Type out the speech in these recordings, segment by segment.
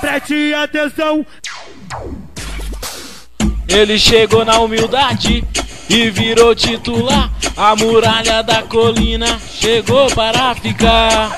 Preste atenção. Ele chegou na humildade e virou titular. A muralha da colina chegou para ficar.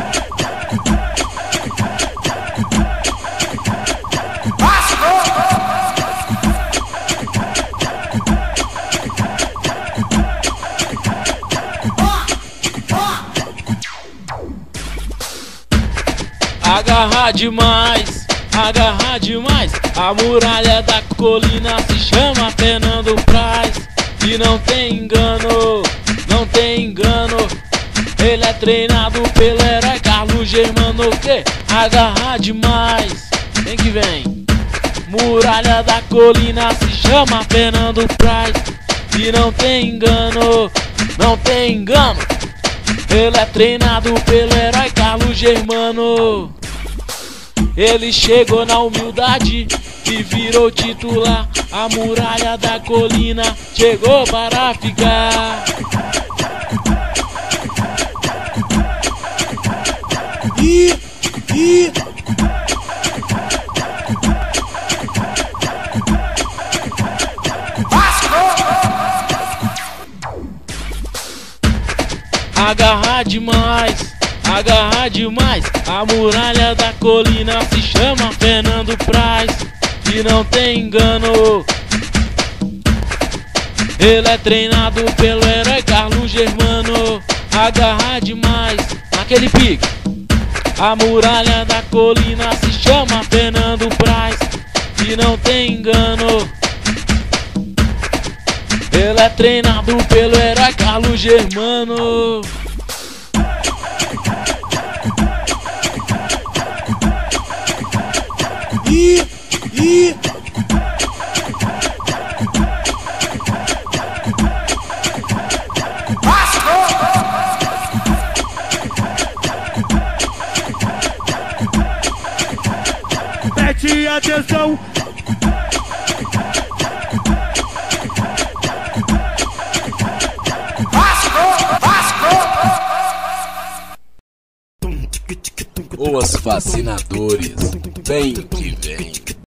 Agarrar demais, agarrar demais. A muralha da colina se chama Fernando Praz. E não tem engano, não tem engano. Ele é treinado pelo herói Carlos Germano. Que agarrar demais, vem que vem. Muralha da colina se chama Fernando Praz. E não tem engano, não tem engano. Ele é treinado pelo herói Carlos Germano. Ele chegou na humildade e virou titular. A muralha da colina chegou para ficar. Agarrar demais, agarrar demais. A muralha da colina se chama Fernando Praz. E não tem engano. Ele é treinado pelo herói Carlos Germano. Agarrar demais, naquele pique. A muralha da colina se chama Fernando Praz. E não tem engano. Ele é treinado pelo herói Carlos Germano. Preste atenção. Os fascinadores, vem que vem.